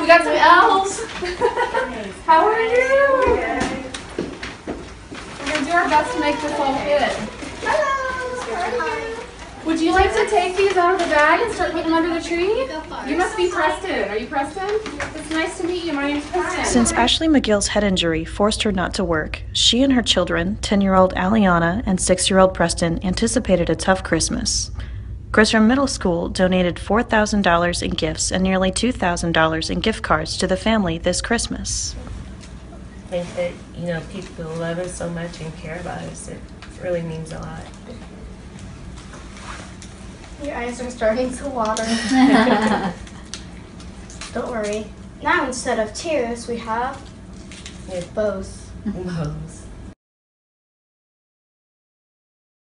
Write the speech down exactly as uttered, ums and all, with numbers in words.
we got some elves. How are you? We're going to do our best to make this all fit. Hello. Would you like to take these out of the bag and start putting them under the tree? You must be Preston. Are you Preston? It's nice to meet you. My name's Preston. Since Ashley McGill's head injury forced her not to work, she and her children, ten-year-old Aliana and six-year-old Preston, anticipated a tough Christmas. Grisham Middle School donated four thousand dollars in gifts and nearly two thousand dollars in gift cards to the family this Christmas. I think that, you know, people love us so much and care about us. It really means a lot. Your eyes are starting to water. Don't worry. Now instead of tears, we have both. Whoa.